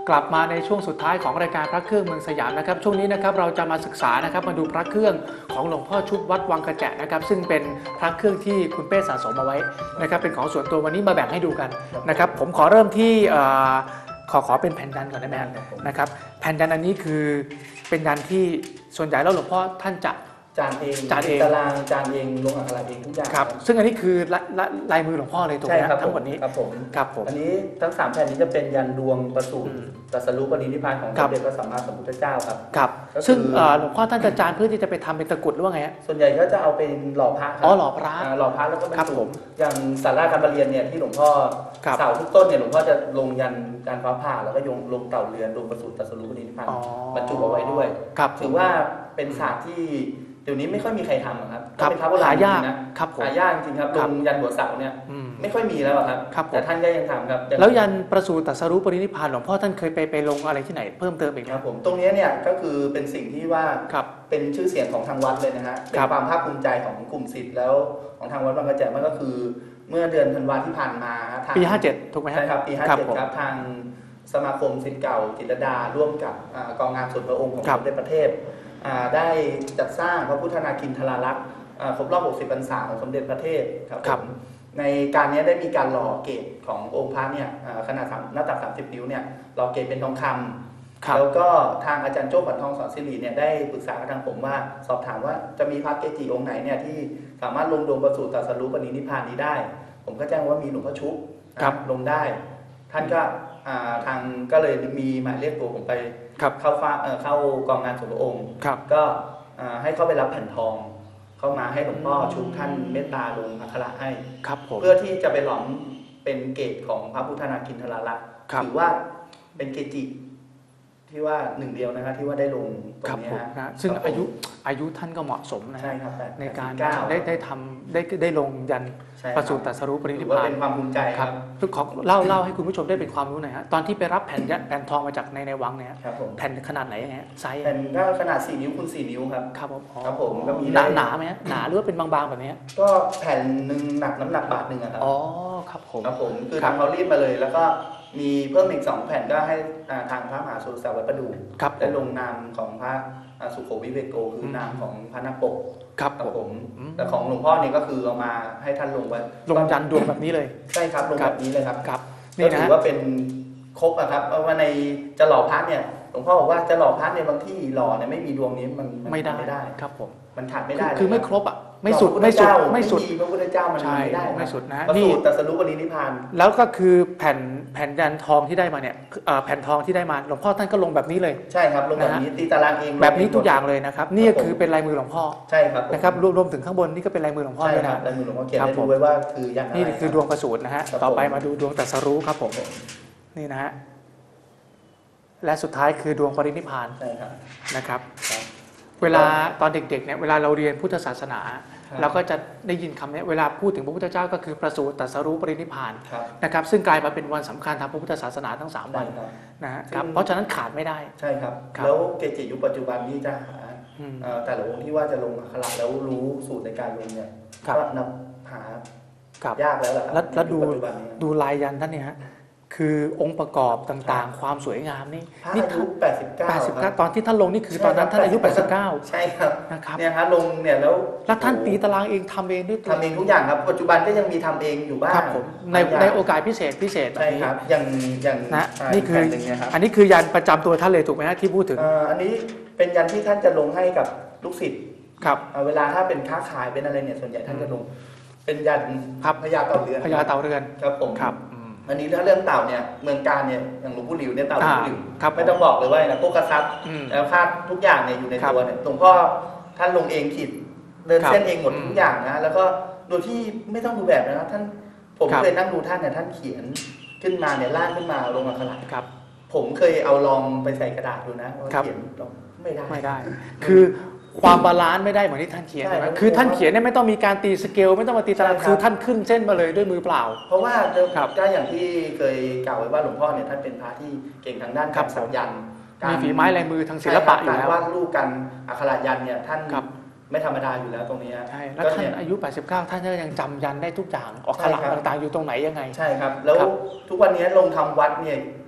กลับมาในช่วงสุดท้ายของรายการพระเครื่องเมืองสยามนะครับช่วงนี้นะครับเราจะมาศึกษานะครับมาดูพระเครื่องของหลวงพ่อชุบวัดวังกระแจนะครับซึ่งเป็นพระเครื่องที่คุณเป้สะสมเอาไว้นะครับเป็นของส่วนตัววันนี้มาแบ่งให้ดูกันนะครับผมขอเริ่มที่ขอเป็นแผ่นยันก่อนได้ไหมนะครับแผ่นยันอันนี้คือเป็นยันที่ส่วนใหญ่แล้วหลวงพ่อท่านจะจานเองตารางจานเองลงอักขระเองทุกอย่างครับซึ่งอันนี้คือลายมือหลวงพ่อเลยถูกไหมครับทั้งหมดนี้ครับผมอันนี้ทั้ง3แผ่นนี้จะเป็นยันดวงประสูติตรัสรู้ปรินิพพานของสมเด็จพระสัมมาสัมพุทธเจ้าครับครับซึ่งหลวงพ่อท่านจะจานเพื่อที่จะไปทำเป็นตะกุดหรือว่าไงฮะส่วนใหญ่ก็จะเอาเป็นหล่อพระอ๋อหล่อพระแล้วก็บรรจุอย่างศาลาการประเรียนเนี่ยที่หลวงพ่อเสาทุกต้นเนี่ยหลวงพ่อจะลงยันการฟ้าผ่าแล้วก็ลงเต่าเรือนลงประสูติตรัสรู้ปรินิพพานบรรจุเอาไว้ด้วยถือว่าเป็นศาสตร์ที่เดี๋ยวนี้ไม่ค่อยมีใครทำครับเป็นพระโบราณจริงนะหายากจริงครับลงยันหัวเสาเนี่ยไม่ค่อยมีแล้วครับแต่ท่านก็ยังทำครับแล้วยันประสูติตรัสรู้ปรินิพพานหลวงพ่อท่านเคยไปลงอะไรที่ไหนเพิ่มเติมอีกครับผมตรงนี้เนี่ยก็คือเป็นสิ่งที่ว่าเป็นชื่อเสียงของทางวัดเลยนะฮะเป็นความภาคภูมิใจของกลุ่มศิษย์แล้วของทางวัดบางกระแจมันก็คือเมื่อเดือนธันวาที่ผ่านมาปี57ถูกไหมใช่ครับปี57ครับทางสมาคมศิษย์เก่าจิตรดาร่วมกับกองงานส่วนพระองค์ของสมเด็จพระเทพได้จัดสร้างพระพุทธนาคินทราลักษณ์ครบรอบ60 พรรษาของสมเด็จพระเทพครับในการนี้ได้มีการหล่อเกศขององค์พระเนี่ยขนาดหน้าตัก30 นิ้วเนี่ยหล่อเกศเป็นทองคำแล้วก็ทางอาจารย์โจ้ขวัญทองสอนศิริเนี่ยได้ปรึกษากับทางผมว่าสอบถามว่าจะมีพระเกจิองค์ไหนเนี่ยที่สามารถลงดวงประสูติตรัสรู้ปรินิพพานนี้ได้ผมก็แจ้งว่ามีหลวงพ่อชุบลงได้ท่านก็ทางก็เลยมีหมายเรียกตัวผมไปเข้ากองงานส่วนพระองค์ก็ให้เข้าไปรับแผ่นทองเข้ามาให้หลวงพ่อชุบท่านเมตตาลงอักขระให้เพื่อที่จะไปหลอมเป็นเกศของพระพุทธนาคินทราลักษณ์ถือว่าเป็นเกจิที่ว่าหนึ่งเดียวนะครับที่ว่าได้ลงตรงนี้นะซึ่งอายุท่านก็เหมาะสมนะในการได้ลงยันประสูติตรัสรู้ปรินิพพานเป็นความภูมิใจครับขอเล่าให้คุณผู้ชมได้เป็นความรู้หน่อยฮะตอนที่ไปรับแผ่นทองมาจากในวังเนี่ยแผ่นขนาดไหนฮะไซส์แผ่นก็ขนาด4 นิ้วคูณ4 นิ้วครับครับผมก็มีหนาไหมหนาหรือว่าเป็นบางๆแบบนี้ก็แผ่นหนึ่งน้ำหนักบาทหนึ่งครับอ๋อครับผมคือทางเขารีบมาเลยแล้วก็มีเพิ่มอีก2 แผ่นก็ให้ทางพระมหาสุรศักดิ์วัดประดู่ได้ลงนามของพระสุโขวิเวโกคือนามของพระนาปกครับผมแต่ของหลวงพ่อเนี่ยก็คือเอามาให้ท่านลงไว้ลงยันดวงแบบนี้เลยใช่ครับลงแบบนี้เลยครับนี่ถือว่าเป็นครบครับเพราะว่าในจะหล่อพระเนี่ยหลวงพ่อบอกว่าจะหล่อพระในบางที่หล่อเนี่ยไม่มีดวงนี้มันไม่ได้ครับผมมันขาดไม่ได้คือไม่ครบอ่ะไม่สุดพระพุทธเจ้ามันไม่ได้ไม่สุดนะนี่ตรัสรู้ปรินิพพานแล้วก็คือแผ่นยันทองที่ได้มาเนี่ยแผ่นทองที่ได้มาหลวงพ่อท่านก็ลงแบบนี้เลยใช่ครับลงแบบนี้ตีตารางเองแบบนี้ทุกอย่างเลยนะครับนี่คือเป็นลายมือหลวงพ่อใช่ครับนะครับรวมถึงข้างบนนี่ก็เป็นลายมือหลวงพ่อด้วยนะลายมือหลวงพ่อเขียนให้ดูไว้ว่าคือยันอะไรนี่คือดวงประสูตินะฮะต่อไปมาดูดวงตรัสรู้ครับผมนี่นะฮะและสุดท้ายคือดวงปรินิพพานนะครับเวลาตอนเด็กๆเนี่ยเวลาเราเรียนพุทธศาสนาเราก็จะได้ยินคำนี้เวลาพูดถึงพระพุทธเจ้าก็คือประสูติตรัสรู้ปรินิพพานนะครับซึ่งกลายมาเป็นวันสำคัญทางพระพุทธศาสนาทั้ง3 วันนะครับเพราะฉะนั้นขาดไม่ได้ใช่ครับแล้วเกจิยุคปัจจุบันนี้จะหาแต่ละองค์ที่ว่าจะลงอักขระแล้วรู้สูตรในการลงเนี่ยก็นับหายากแล้วแหละแล้วดูลายยันท่านเนี่ยฮะคือองค์ประกอบต่างๆความสวยงามนี่อายุ89 ตอนที่ท่านลงนี่คือตอนนั้นท่านอายุ89 ใช่ครับนะครับเนี่ยฮะลงเนี่ยแล้วท่านตีตารางเองทำเองด้วยทำเองทุกอย่างครับปัจจุบันก็ยังมีทำเองอยู่บ้างผมในโอกาสพิเศษใช่ครับอย่างนะนี่คืออันนี้คือยันประจำตัวท่านเลยถูกไหมฮะที่พูดถึงอันนี้เป็นยันที่ท่านจะลงให้กับลูกศิษย์ครับเวลาถ้าเป็นค้าขายเป็นอะไรเนี่ยส่วนใหญ่ท่านจะลงเป็นยันพญาเต่าเรือนครับผมครับอันนี้ถ้าเรื่องเต่าเนี่ยเมืองการเนี่ยอย่างหลวงปู่หลิวเนี่ยเต่าหลวงปู่หลิวไม่ต้องบอกเลยว่านะพวกกระซับแล้วคาดทุกอย่างเนี่ยอยู่ในตัวเนี่ยหลวงพ่อท่านลงเองขีดเดินเส้นเองหมดทุกอย่างนะแล้วก็โดยที่ไม่ต้องดูแบบนะท่านผมเคยนั่งดูท่านเนี่ยท่านเขียนขึ้นมาเนี่ยล่างขึ้นมาลงอักขระผมเคยเอาลองไปใส่กระดาษดูนะเขียนไม่ได้คือความบาลานซ์ไม่ได้เหมือนที่ท่านเขียนคือท่านเขียนเนี่ยไม่ต้องมีการตีสเกลไม่ต้องมาตีตารางคือท่านขึ้นเส้นมาเลยด้วยมือเปล่าเพราะว่าก็อย่างที่เคยกล่าวไว้ว่าหลวงพ่อเนี่ยท่านเป็นพระที่เก่งทางด้านการสักยันต์มีฝีไม้ลายมือทางศิลปะอยู่แล้วการวาดรูปกันอักขระยันต์เนี่ยท่านไม่ธรรมดาอยู่แล้วตรงนี้ใช่แล้วท่านอายุ89ท่านยังจำยันได้ทุกอย่างอักขระต่างๆอยู่ตรงไหนยังไงใช่ครับแล้วทุกวันนี้ลงทำวัดเนี่ย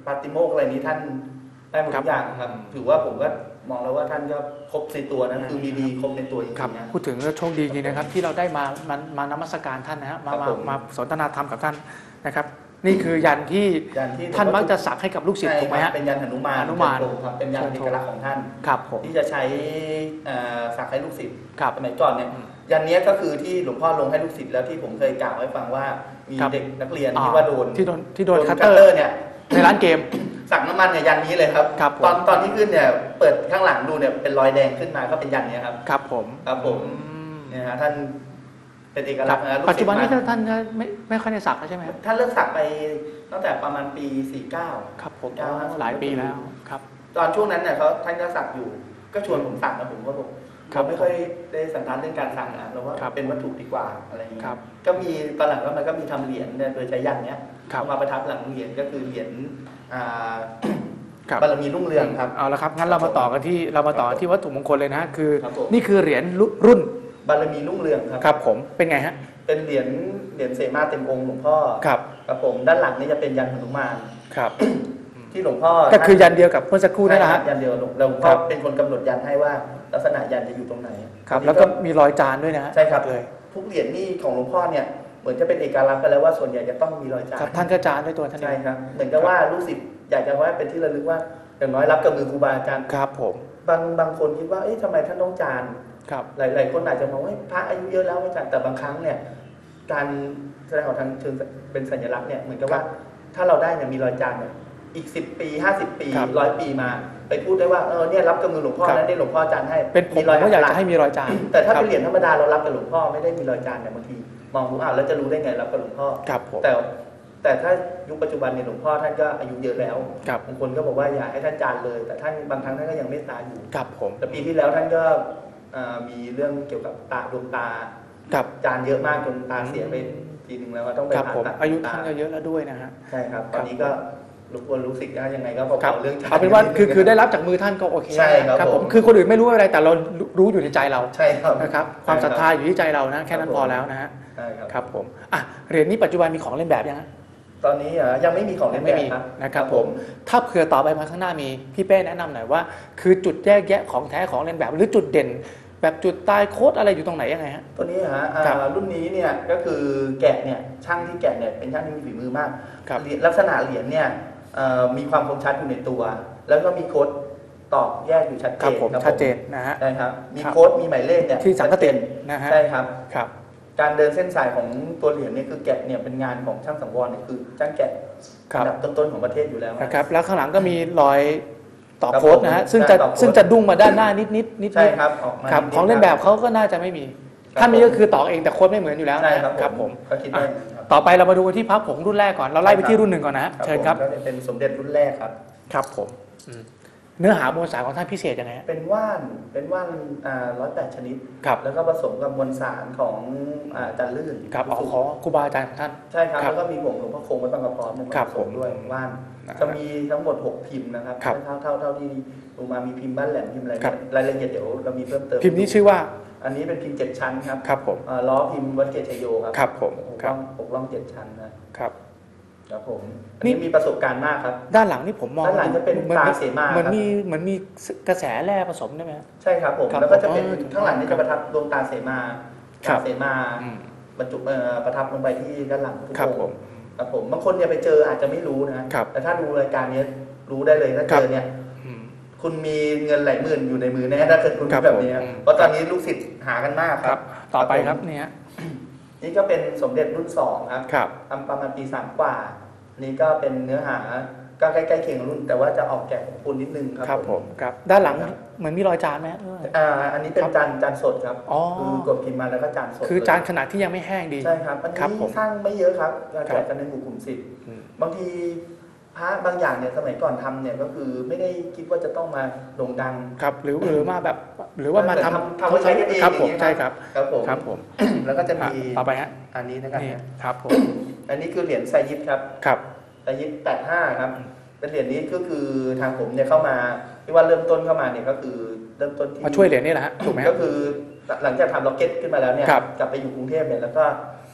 ปาติโมกข์อะไรนี้ท่านได้หมดทุกอย่างครับถือว่าผมก็มองแล้วว่าท่านก็ครบในตัวนั้นคือมีดีครบในตัวจริงๆนะพูดถึงก็โชคดีจริงนะครับที่เราได้มานมัสการท่านนะฮะมาสนทนาธรรมกับท่านนะครับนี่คือยันที่ท่านมักจะสักให้กับลูกศิษย์ถูกไหมฮะเป็นยันหนุมานครับเป็นยันเอกลักษณ์ของท่านที่จะใช้สักให้ลูกศิษย์สมัยก่อนเนี่ยยันนี้ก็คือที่หลวงพ่อลงให้ลูกศิษย์แล้วที่ผมเคยกล่าวให้ฟังว่ามีเด็กนักเรียนที่ว่าโดนคัตเตอร์เนี่ยในร้านเกมสักน้ำมันเนี่ยยันนี้เลยครับตอนที่ขึ้นเนี่ยเปิดข้างหลังดูเนี่ยเป็นรอยแดงขึ้นมาก็เป็นยันนี้ครับครับผมเนี่ยฮะท่านเป็นเอกลักษณ์นะปัจจุบันนี้ท่านไม่ค่อยได้สักแล้วใช่ไหมครับท่านเลิกสักไปตั้งแต่ประมาณปี49 ครับผมหลายปีแล้วครับตอนช่วงนั้นเนี่ยท่านก็สักอยู่ก็ชวนผมสักนะผมก็บอกเราไม่ค่อยได้สันทัดเรื่องการสักนะเราว่าเป็นวัตถุดีกว่าอะไรอย่างเงี้ยก็มีตอนหลังก็มันก็มีทำเหรียญโดยใช้ยันเนี้ยมาประทับหลังเหรียญก็คือเหรียญบารมีรุ่งเรืองครับเอาละครับงั้นเรามาต่อกันที่วัตถุมงคลเลยนะคือนี่คือเหรียญรุ่นบารมีรุ่งเรืองครับครับผมเป็นไงฮะเป็นเหรียญเสมาเต็มองค์หลวงพ่อครับผมด้านหลังนี่จะเป็นยันหนุมานครับที่หลวงพ่อก็คือยันเดียวกับเมื่อสักครู่นั่นแหละฮะยันเดียวหลวงพ่อเป็นคนกำหนดยันให้ว่าลักษณะยันจะอยู่ตรงไหนครับแล้วก็มีรอยจานด้วยนะใช่ครับเลยทุกเหรียญนี่ของหลวงพ่อเนี่ยเหมือนจะเป็นเอกลักษณ์กันแล้วว่าส่วนใหญ่จะต้องมีรอยจานท่านก็จานด้วยตัวท่านใช่ครับเหมือนกับว่าลูกศิษย์อยากจะว่าเป็นที่ระลึกว่าอย่างน้อยรับกับมือครูบาอาจารย์ครับผมบางคนคิดว่าเอ๊ะทำไมท่านต้องจานหลายคนอาจจะมองว่าพระอายุเยอะแล้วไม่จานแต่บางครั้งเนี่ยการแสดงออกทางเชิงเป็นสัญลักษณ์เนี่ยเหมือนกับว่าถ้าเราได้เนี่ยมีรอยจานเนี่ยอีก10 ปี50 ปี100 ปีมาไปพูดได้ว่าเนี่ยรับกับมือหลวงพ่อนั้นได้หลวงพ่อจานให้เป็นผมก็อยากจะให้มีรอยจานแต่ถ้าเป็นเหรียญธรรมดาเรารับกับหลวงพ่อไม่ได้มีรอยจานเนี่ยบางทีมองดูแล้วจะรู้ได้ไงรับกับหลวงพ่อแต่ถ้ายุคปัจจุบันเนี่ยหลวงพ่อท่านก็อายุเยอะแล้วบางคนก็บอกว่าอยากให้ท่านจานเลยแต่ท่านบางครั้งท่านก็ยังเมตตาอยู่แต่ปีที่แล้วท่านก็มีเรื่องเกี่ยวกับดวงตาจานเยอะมากจนตาเสียไปทีนึงแล้วต้องไปผ่าตัดอายุท่านก็เยอะแล้วด้วยนะฮะใช่ครับตอนนี้ก็รู้สึกยังไงก็พอเรื่องเอาเป็นว่าคือได้รับจากมือท่านก็โอเคใช่ครับผมคือคนอื่นไม่รู้อะไรแต่เรารู้อยู่ในใจเราใช่ครับนะครับความศรัทธาอยู่ที่ใจเรานะแค่นั้นพอแล้วนะฮะใช่ครับผมเหรียญนี้ปัจจุบันมีของเล่นแบบยังฮะตอนนี้ยังไม่มีของเล่นแบบนะครับผมถ้าเผื่อต่อไปมาข้างหน้ามีพี่เป้แนะนำหน่อยว่าคือจุดแยกแยะของแท้ของเล่นแบบหรือจุดเด่นแบบจุดตายโค้ดอะไรอยู่ตรงไหนยังไงฮะตัวนี้ฮะรุ่นนี้เนี่ยก็คือแกะเนี่ยช่างที่แกะเนี่ยเป็นช่างที่มีฝีมือมากลักษณะเหรียญเนี่ยมีความคมชัดอยู่ในตัวแล้วก็มีโค้ดตอกแยกอยู่ชัดเจนครับชัดเจนนะฮะใช่ครับมีโค้ดมีหมายเลขเนี่ยที่สังเกตนะฮะใช่ครับการเดินเส้นสายของตัวเหรียญเนี่ยคือแกะเนี่ยเป็นงานของช่างสังวรเนี่ยคือช่างแกะอันดับต้นๆของประเทศอยู่แล้วนะครับแล้วข้างหลังก็มีรอยต่อโค้ดนะฮะซึ่งจะดุ้งมาด้านหน้านิดใช่ครับของเล่นแบบเขาก็น่าจะไม่มีถ้ามีก็คือต่อเองแต่โค้ดไม่เหมือนอยู่แล้วนะครับผมต่อไปเรามาดูที่พระผงรุ่นแรกก่อนเราไล่ไปที่รุ่นหนึ่งก่อนนะเชิญครับเป็นสมเด็จรุ่นแรกครับครับผมเนื้อหามวลสารของท่านพิเศษยังไงเป็นว่าน108 ชนิดแล้วก็ผสมกับมวลสารของอาจารย์ลื่นครับขอครูบาอาจารย์ของท่านใช่ครับแล้วก็มีผงหลวงพ่อคงวัดบางกระพร้อมมาผสมด้วยว่านจะมีทั้งหมด6พิมพ์นะครับเท่าที่ดูมามีพิมพ์บ้านแหลมพิมพ์อะไรรายละเอียดเดี๋ยวเรามีเพิ่มเติมพิมพ์นี้ชื่อว่าอันนี้เป็นพิมพ์7 ชั้นครับครับผมล้อพิมพ์วัดเกศชโยครับครับผมปกล่อง7 ชั้นนะครับครับผมนี่มีประสบการณ์มากครับด้านหลังนี่ผมมองด้านหลังจะเป็นตาเสมาเหมือนมีกระแสแร่ผสมได้ไหมใช่ครับผมแล้วก็จะเป็นข้างหลังนี่จะประทับดวงตาเสมาบรรจุประทับลงไปที่ด้านหลังทุกองค์ครับผมบางคนเนี่ยไปเจออาจจะไม่รู้นะแต่ถ้าดูรายการนี้รู้ได้เลยถ้าเจอเนี่ยคุณมีเงินหลายหมื่นอยู่ในมือแน่ถ้าเกิดคุณแบบนี้เพราะตอนนี้ลูกศิษย์หากันมากครับต่อไปครับเนี่ยนี่ก็เป็นสมเด็จรุ่น2ครับทำประมาณปี3 กว่านี่ก็เป็นเนื้อหาก็ใกล้ๆเคียงรุ่นแต่ว่าจะออกแกะของคุณนิดนึงครับผมครับด้านหลังเหมือนมีรอยจานไหมอันนี้เป็นจานสดครับคือกดพิมพ์มาแล้วก็จานสดคือจานขนาดที่ยังไม่แห้งดีใช่ครับอันนี้สร้างไม่เยอะครับแกะกันในหมู่กลุ่มศิษย์บางทีพระบางอย่างเนี่ยสมัยก่อนทำเนี่ยก็คือไม่ได้คิดว่าจะต้องมาโด่งดังครับหรือมาแบบหรือว่ามาทำเขาใช้กันเองครับผมใช่ครับครับผมแล้วก็จะมีต่อไปฮะอันนี้นะครับครับผมอันนี้คือเหรียญไซยิปครับไซยิป85ครับเป็นเหรียญนี้ก็คือทางผมเนี่ยเข้ามาที่ว่าเริ่มต้นเข้ามาเนี่ยก็คือเริ่มต้นที่มาช่วยเหรียญนี่แหละฮะถูกไหมก็คือหลังจากทำล็อกเก็ตขึ้นมาแล้วเนี่ยกลับไปอยู่กรุงเทพเนี่ยแล้วก็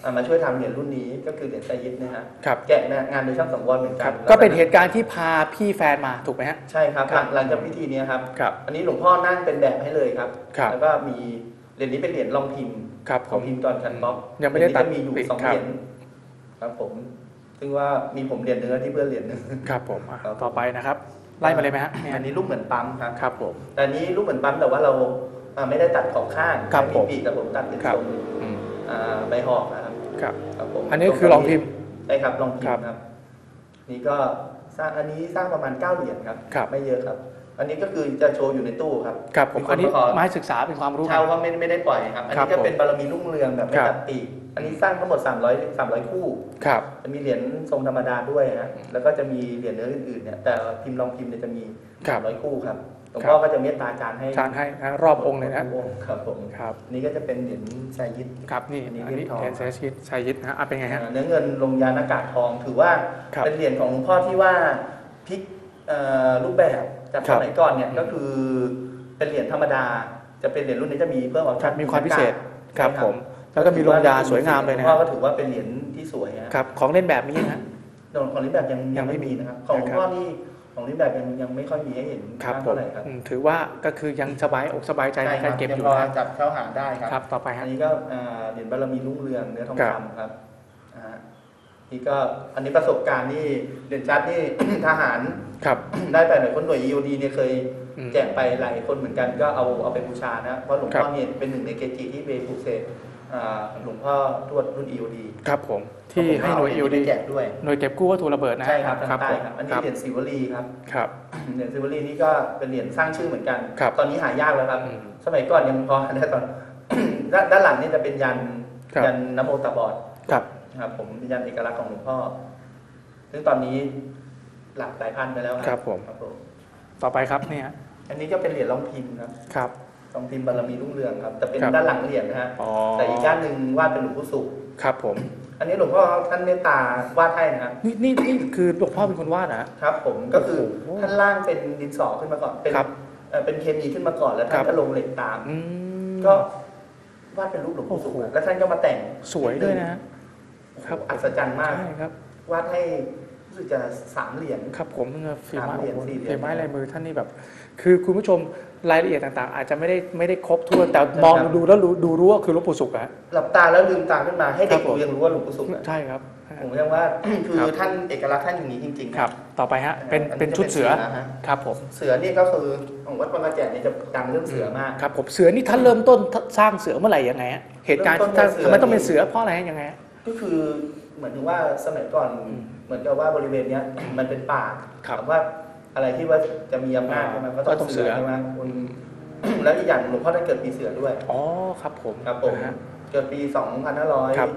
มาช่วยทำเหรียญรุ่นนี้ก็คือเหรียญไซยิดนะฮะครับแกะงานโดยช่างสังวรเหมือนกันก็เป็นเหตุการณ์ที่พาพี่แฟนมาถูกไหมฮะใช่ครับหลังจากพิธีนี้ครับครับอันนี้หลวงพ่อนั่งเป็นแบบให้เลยครับครับแล้วก็มีเหรียญนี้เป็นเหรียญรองพิมพ์ครับของพิมพ์ตอนกันบ๊อบยังไม่ได้ตัดจะมีอยู่ปีก 2 เหรียญครับผมซึ่งว่ามีผมเหรียญเนื้อที่เพื่อนเหรียญนึงครับผมอ่ะครับต่อไปนะครับไล่มาเลยไหมฮะเนี่ยอันนี้รูปเหมือนปั๊มครับครับผมแต่อันนี้รูปเหมือนปั๊มแต่ว่าเราไม่ได้ตัดขอบข้างครับไม่ผมมีปีกแต่ผมตัดเป็นครับทรงอืมใบหอกนะครับครับครับผมอันนี้คือรองพิมพ์ใช่ครับรองพิมครับพ์ครับนี่ก็สร้างอันนี้สร้างประมาณ9 เหรียญครับครับไม่เยอะครับ อันนี้ก็คือจะโชว์อยู่ในตู้ครับครับผมมีคอันนี้มาขอมาให้ศึกษาเป็นความรู้เช่าว่าไม่ได้ปล่อยครับ อันครันี้บก็ผมเป็นบารมีรุ่งเรืองแบบไม่ครับตัดปีกอันนี้สร้างทั้งหมด300คู่ครับจะมีเหรียญทรงธรรมดาด้วยฮะแล้วก็จะมีเหรียญเนื้ออื่นๆเนี่ยแต่พิมพ์รองพิมพ์เนี่ยจะมีครับ 300 คู่ครับหลวงพ่อก็จะเมตตาจารย์ให้จานให้นะรอบองค์เลยนะรอบองค์ครับผมครับอันนี้ก็จะเป็นเหรียญไซยิดครับนี่อัอันนนี้นี้เหรียญทองเหรียญเซชิดชัยยิดนะฮะเป็นไงฮะเนื้อเงินลงยานอากาศทองถือว่าครับเป็นเหรียญของหลวงพ่อที่ว่าพลิกรูปแบบจากครัสบมัยก่อนเนี่ยก็คือเป็นเหรียญธรรมดา จะเป็นเหรียญรุ่นนี้จะมีเพิ่มออปครัชั่บนมีความพิเศษหน้ากากครับใช่ผม แล้วก็มีลงยาสวยงามเลยนะหลวงพ่ฮะอก็ถือว่าเป็นเหรียญที่สวยฮะครับของเล่นแบบนี้นะของลิ้นแบบยังยังไม่มีนะครับของหลวงพ่อนี่ของลิ้นแบบยังไม่ค่อยมีให้เห็นครับมากผเท่าม ไหร่ครับถือว่าก็คือยังสบายอกสบายใจในการเก็บอยู่พอนะจับเข้าหาได้ครับครับต่อไปอัฮะนนี้ก็เหรียญบารมีรุ่งเรืองเนื้อทองครับคำครับนี่ก็อันนี้ประสบการณ์นี่เด่นชัดนี่ ทหารครับได้ไปหน่วยคนหน่วย EOD เนี่ยเคยอืมแจกไปหลายคนเหมือนกันก็เอาไปบูชานะเพราะหลวงครัพ่อบ เนี่ยเป็นหนึ่งในเกจิที่ไปปลูกเสกหลวงพ่อทวดรุ่น EOD ครับผมที่ให้หน่วยผมอิเาว เหรีดีญนี้ไปแจกด้วยหน่วยเก็บกู้วัตถุระเบิดนะฮะใช่ครับทางครับใต้ผมครับอันคนี้รับเหรียญศิวลีครับครับเหรียญศิวลีนี่ก็เป็นเหรียญสร้างชื่อเหมือนกันครับตอนนี้หายากแล้วครับอืมสมัยก่อนยังพอได้ตอน ด้านหลังนี่จะเป็นยันครับยันนโมตาบอดครับนะครับผมยันเอกลักษณ์ของหลวงพ่อ ซึ่งตอนนี้หลักพันไปแล้วครับผมครับผมต่อไปครับเนี่ยอันนี้ก็เป็นเหรียญรองพิมพ์ครับครับรองพิมพ์บารมีรุ่งเรืองครับแต่เป็นครับด้านหลังเหรียญนะฮะอ๋อแต่อีกด้านหนึ่งวาดเป็นหลวงพ่อสุขครับผมอันนี้หลวงพ่อท่านเมตตาวาดให้นะครับนี่คือหลวงพ่อเป็นคนวาดนะครับ ผมก็คือโอ้โหท่านร่างเป็นดินสอขึ้นมาก่อนเป็นครับเป็นเคมีขึ้นมาก่อนแล้วท่าครันบก็ลงเหล็กตามอืมก็วาดเป็นรูปหลวงพ่อสุขโอ้โหแล้วท่านก็มาแต่งสวยด้วยนะ ครับอัศจรรย์มากใช่ครับวาดให้รู้สึกจะ3 เหรียญครับผมฝีไม้ 3 เหรียญโอ้โห 4 เหรียญฝีไม้ลายมือท่านนี่แบบ คือคุณผู้ชมรายละเอียดต่างๆ อาจจะไม่ได้ครบถ้วนแต่มองดูแล้วรู้ว่าคือหลวงปู่ศุกร์อะหลับตาแล้วลืมตาขึ้นมาให้เด็กครับผมยังรู้ว่าหลวงพ่อสุขนะใช่ครับผมเรียกว่า คือครับท่านเอกลักษณ์ท่านอย่างนี้จริงๆครับ ต่อไปฮะเป็นชุดเสือฮะครับผมเสือนี่ก็คือของวัดปางกระแจเนี่ยจะดังเรื่องเสือมากครับผมเสือนี่ท่านเริ่มต้นสร้างเสือเมื่อไหร่ยังไงฮะเหตุการณ์เริ่มต้นเป็นเสือทำไมต้องเป็นเสือเพราะอะไรฮะยังไงฮะก็คือเหมือนถึงว่าสมัยก่อนอืมเหมือนกับว่าบริเวณเนี้ยมันเป็นป่าครับถามว่าอะไรที่ว่าจะมีอำนาจใช่ไหมก็ต้องเสือใช่ไหมคุณ แล้วอีกอย่างหลวงพ่อท่านเกิดปีเสือด้วยอ๋อครับผมครับผมนะฮะเกิดปี 2500 ครับ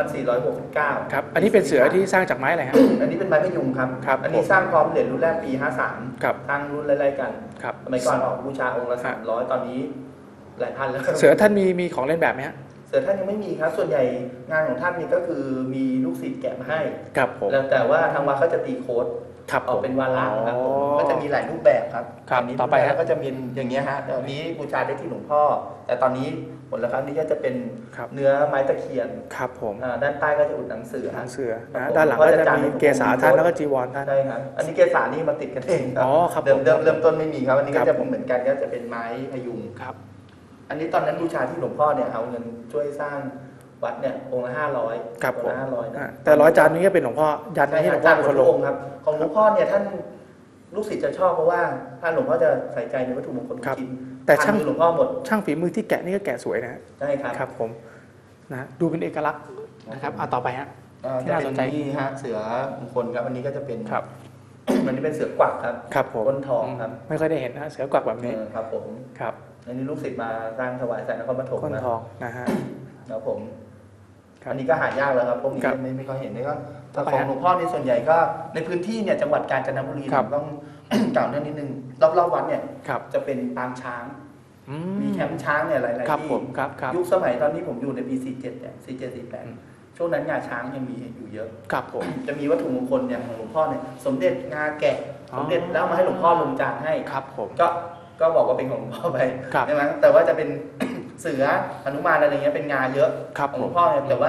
2469 ครับ อันนี้เป็นเสือที่สร้างจากไม้อะไรฮะอันนี้เป็นไม้พยุงครับครับอันนี้สร้างพร้อมเหรียญรุ่นแรกปีครับ 53สร้างรุ่นไล่ๆกันครับสมัยก่อนออกบูชาองค์ละครับ 300 ตอนนี้หลายพันแล้วเสือท่านมีของเล่นแบบไหมฮะเสือท่านยังไม่มีครับ ส่วนใหญ่งานของท่านนี่ก็คือมีลูกศิษย์แกะมาให้ครับผมแล้วแต่ว่าทางวัดเขาจะตีโค้ดครับออกเป็นวาระครับผมอ๋อก็จะมีหลายรูปแบบครับครับนนี้ต่อไปฮะก็จะมีอย่างเงี้ยฮะตอนนี้บูชาได้ที่หลวงพ่อ แต่ตอนนี้ผลแล้วครับนี่ก็จะเป็นครับเนื้อไม้ตะเคียนครับผมด้านใต้ก็จะอุดหนังเสือหางเสือครันะบผมด้านหลังก็จะมีเกศาท่านแล้วก็จีวรท่านใช่ครับ อันนี้เกสานี่มาติดกันเองครัอ๋อครับเริ่มผมเริ่มต้นไม่มีครับ อันนี้ครัก็บจะเหมือนกันก็จะเป็นไม้พยุงครับอันนี้ตอนนั้นบูชาที่หลวงพ่อเนี่ยเอาเงินช่วยสร้างวัดเนี่ยองค์ละ500 ครับองผมค์ละ500นะแต่ร้อยจานนี้ก็เป็นหลวงพ่อยันใช่ให้คหลรัวบงพ่อจานเป็นขคอน งลงพระองค์ครับของหลวงพ่อเนี่ยท่านลูกศิษย์จะชอบเพราะว่าท่านหลวงพ่อจะใส่ใจในวัตถุมงคลทุกครับชิ้นแต่ช่างทำมือหลวงพ่อหมดช่างฝีมือที่แกะนี่ก็แกะสวยนะฮะใช่ครับครับผมนะดูเป็นเอกลักษณ์นะครับต่อไปฮะ ที่น่าสนใจนี่ฮะเสือมงคลครับอันนี้ก็จะเป็นครับอันนี้เป็นเสือกวักครับครับผมก้นทองครับไม่ค่อยได้เห็นนะเสือกวักแบบนี้ครับผมครับอันนี้ลูกศิษย์มาสร้างถวายใส่นครปฐมก้นนะทองนะฮะครับผมครับอันนี้ก็หายากแล้วครับพวกนี้ครับไม่ค่อยเห็นนี่ก็ต่อไปของฮะหลวงพ่อในส่วนใหญ่ก็ในพื้นที่เนี่ยจังหวัดกาญจนบุรีครับต้อง กล่าวเรื่องนิดนึงรอบๆวัดเนี่ยครับจะเป็นปางช้างอืมีแคมป์ช้างเนี่ยหลายครับๆที่ผมครับครับยุคสมัยตอนที่ผมอยู่ในปี 47 เนี่ย 47 อืม 48 ช่วงนั้นงาช้างยังมีอยู่เยอะครับผมจะมีวัตถุมงคลอย่างของหลวงพ่อเนี่ยสมเด็จงาแกะอ๋อสมเด็จแล้วเอามาให้หลวงพ่อลงจานให้ครับผมก็บอกว่าเป็นของหลวงพ่อไปครับใช่ไหมแต่ว่าจะเป็น เสือหนุมานอะไรเงี้ยเป็นงาเยอะครับของหผลวมงพ่อเนี่ยแต่ว่า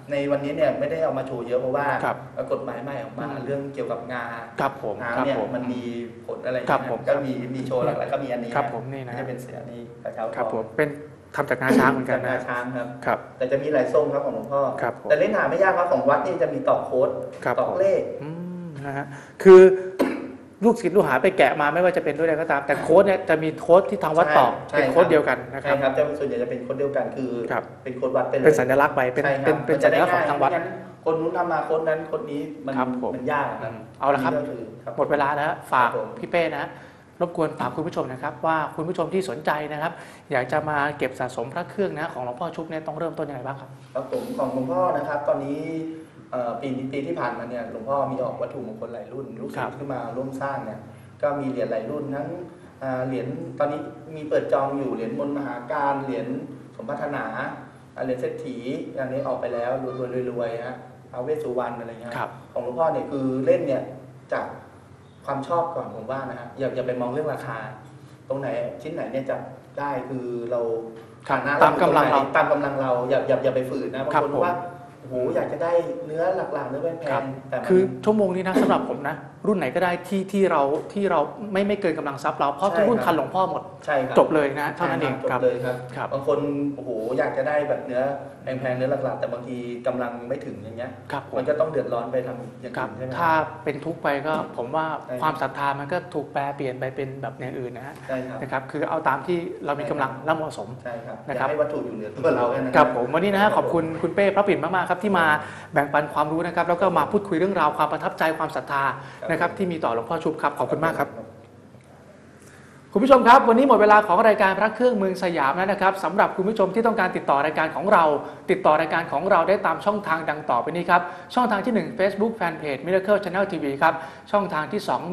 ในวันนี้เนี่ยไม่ได้เอามาโชว์เยอะเพราะว่าครับกฎหมายใหม่ออกมาเรื่องเกี่ยวกับงาครับผมงาครับเนี่ยผมมันมีผลอะไรอย่างครับเงี้ยผมก็มีโชว์หลักๆก็มีอันนี้ครับผมนี่นะจะเป็นเสือนี่กระเช้าครับทผองมเป็นทำจากงาช้างเหมือนกันงานะช้างครับครับแต่จะมีหลายทรงครับของหลวงพ่อครับผมแต่เล่นหาไม่ยากครับของวัดนี่จะมีตอกโค้ดครับตอกผมเลขนะฮะคือลูกศิษย์ลูกหาไปแกะมาไม่ว่าจะเป็นด้วยอะไรก็ตาม แต่โค้ดเนี่ยจะมีโค้ดที่ทางวัดตอกใช่เป็นโค้ดเดียวกันนะคใช่รับครับแต่ส่วนใหญ่จะเป็นโค้ดเดียวกันคือครับเป็นโค้ดวัดไปเลยเป็นสัญลักษณ์ไปเป็นใช่คเป็รันบเป็นสัญลักษณ์ของทางวัดไม่งั้นคนนู้นทำมาโค้ดนั้นโค้ดนี้มันครับผมมันยากครับเอาละครับนี่ก็คือครับหมดเวลาแล้วฝากครับผมพี่เป้นะฮะรบกวนฝากคุณผู้ชมนะครับว่าคุณผู้ชมที่สนใจนะครับ อยากจะมาเก็บสะสมพระเครื่องนะของหลวงพ่อชุบเนี่ยต้องเริ่มต้นยังไงบ้างครับครับผมของหลวงพ่อนะครับตอนนี้ปีที่ผ่านมาเนี่ยหลวงพ่อมีออกวัตถุมงคลหลายรุ่นลูกศิษย์ขึ้นมาร่วมสร้างเนี่ยก็มีเหรียญหลายรุ่นทั้งเหรียญตอนนี้มีเปิดจองอยู่เหรียญมนต์มหาการเหรียญสมพัฒนาเหรียญเศรษฐีอันนี้ออกไปแล้วรวยๆฮะเอาเวสสุวรรณอะไรเงี้ยครับของหลวงพ่อเนี่ยคือเล่นเนี่ยจากความชอบก่อนผมว่านะฮะอย่าไปมองเรื่องราคา ตรงไหนชิ้นไหนเนี่ยจับได้คือเราครับฐนะตามกำลังเราตามกำลังเราอย่าไปฝืนนะบางครับคนผมว่าโอ้โหอยากจะได้เนื้อหลักๆเนื้อแพครับงๆแต่มันคือชั่วโมงนี้นะสำหรับผมนะ รุ่นไหนก็ได้ที่เราไม่เกินกำลังทรัพย์เราเพราะทุกรุ่นทันหลวงพ่อหมดใช่ครับจบเลยนะเท่านั้นเองจครับบเลยครับครับบางคนโอ้โหอยากจะได้แบบเนื้อแพงๆเนื้อหลักๆแต่บางทีกำลังไม่ถึงอย่างเงี้ยครับผมมันก็ต้องเดือดร้อนไปทำอย่างครับอื่นใช่ไหมถ้าเป็นทุกข์ไปก็ผมว่าใช่ความศรัทธามันก็ถูกแปลเปลี่ยนไปเป็นแบบอย่างอื่นนะฮะใช่ครับนะครับคือเอาตามที่เรามีกำลังและเหมาะสมใช่ครับนะอครัยาบกให้วัตถุอยู่เหนือตัวเราแค่นั้นครับผมวันนี้นะฮะขอบคุณคุณเป้พระปิ่นมากๆครับที่มาแบ่งปันความรู้นะครับแล้วก็มาพูดคุยเรื่องราวความประทับใจความศรัทธานะครับที่มีต่อหลวงพ่อชุบครับขอบคุณมากครับ คุณผู้ชมครับวันนี้หมดเวลาของรายการพระเครื่องเมืองสยามแล้วนะครับสำหรับคุณผู้ชมที่ต้องการติดต่อรายการของเราติดต่อรายการของเราได้ตามช่องทางดังต่อไปนี้ครับช่องทางที่ 1 Facebook Fanpage Miracle Channel TV ครับช่องทางที่ 2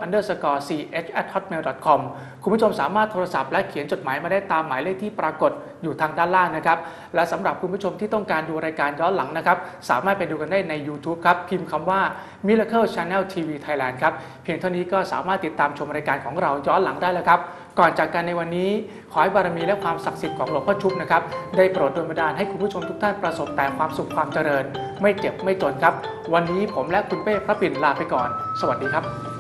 miracle_ch@hotmail.com คุณผู้ชมสามารถโทรศัพท์และเขียนจดหมายมาได้ตามหมายเลขที่ปรากฏอยู่ทางด้านล่างนะครับและสำหรับคุณผู้ชมที่ต้องการดูรายการย้อนหลังนะครับสามารถไปดูกันได้ใน YouTube ครับพิมพ์คำว่า Miracle Channel TV Thailand ครับเพียงเท่านี้ก็สามารถติดตามชมรายการของเราย้อนหลังได้แล้วครับก่อนจากกันในวันนี้ขอให้บารมีและความศักดิ์สิทธิ์ของหลวงพ่อชุบนะครับได้โปรดดลบันดาลให้คุณผู้ชมทุกท่านประสบแต่ความสุขความเจริญ ไม่เจ็บไม่จนครับวันนี้ผมและคุณเป้พระปิ่นลาไปก่อนสวัสดีครับ